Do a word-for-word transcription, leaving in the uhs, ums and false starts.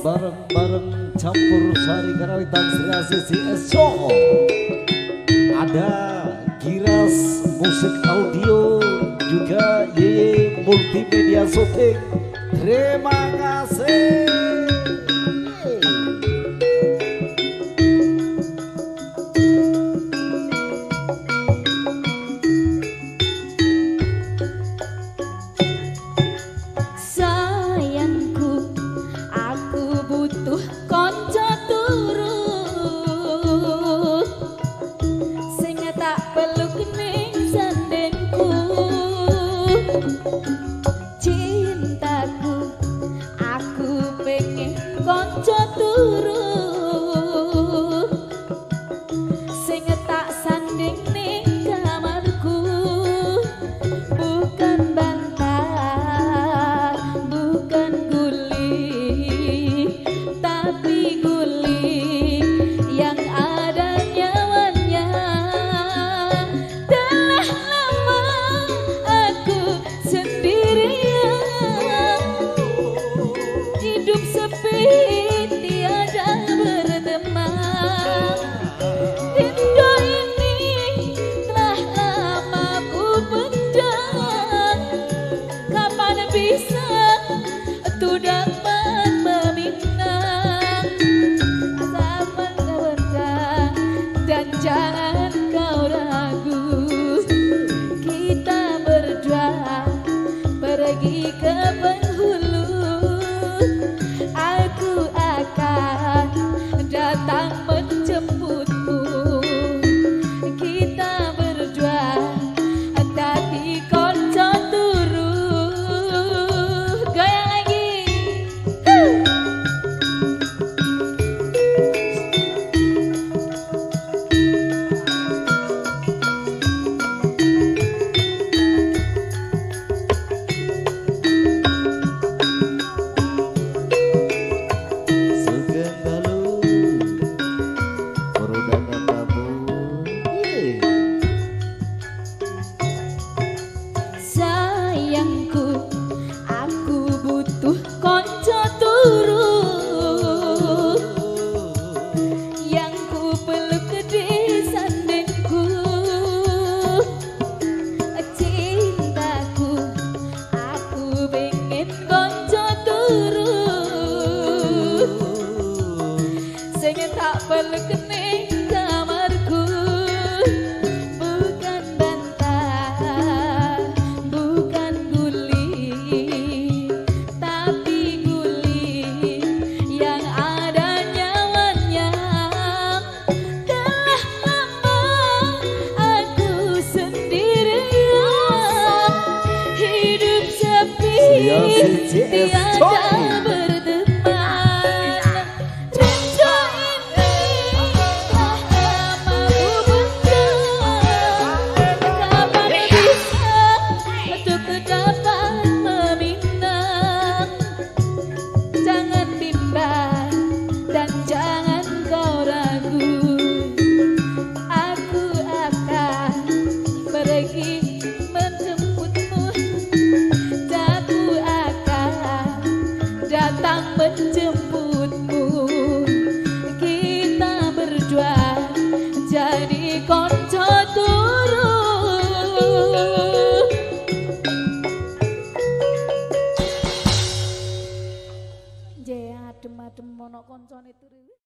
bareng-bareng campur sari karawitan Sri Asisi Esok. Ada Giras musik audio, juga Yeye multimedia syuting. Terima kasih. Cintaku, aku pengen konco turu sing tak sanding ning kamarku, bukan bantah, bukan guling, tapi guling yang ada nyawanya. Telah lama aku sendirian, hidup sepi tiada berteman. Rindu ini telah lama ku pendam, kapan bisa tu dapat meminang. Zaman kau berkah dan jangan kau ragu, kita berdua pergi ke penghulu. Aku akan datang menjemputmu, kita berdua dadi konco turu. Goyang lagi. Sayangku, aku butuh konco turu yang ku peluk di sandingku. Cintaku, aku pengen konco turu sing tak peluk ning kamarku, bukan bantah, bukan guling, tapi guling yang ada nyawanya. Telah lama aku sendirian, hidup sepi tiada berteman. Rindu ini telah lama ku pendam, kapan bisa untuk dapat meminang. Jangan bimbang dan jangan kau ragu, aku akan pergi menjemputmu. Aku akan datang menjemputmu, kita berdua jadi konco turu. Jaya adem-adem mono koncone turu.